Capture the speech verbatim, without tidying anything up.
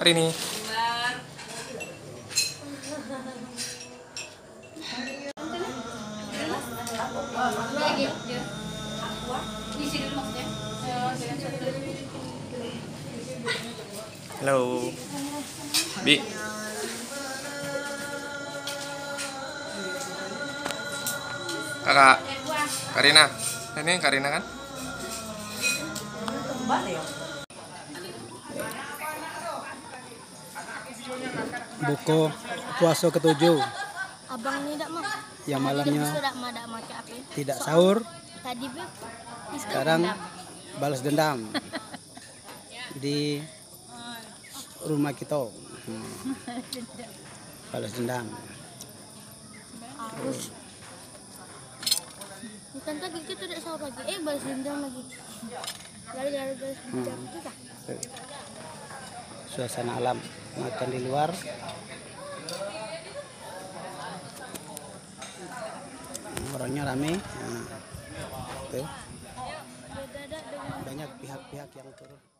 hari ini. Halo, Bi. Kakak Karina, ini Karina kan? Buku puasa ketujuh. Abang ni dak mah. Yang malamnya Sudah mah dak makan apa? tidak sahur. Tadi be. Sekarang balas dendam di rumah kita. Hmm. Balas dendam. Harus. Bukan lagi kita tidak sahur lagi. Eh balas dendam lagi. Lari-lari balas dendam itu dah. Suasana alam, makan di luar. Orangnya rame. Nah, tuh. Banyak pihak-pihak yang turun.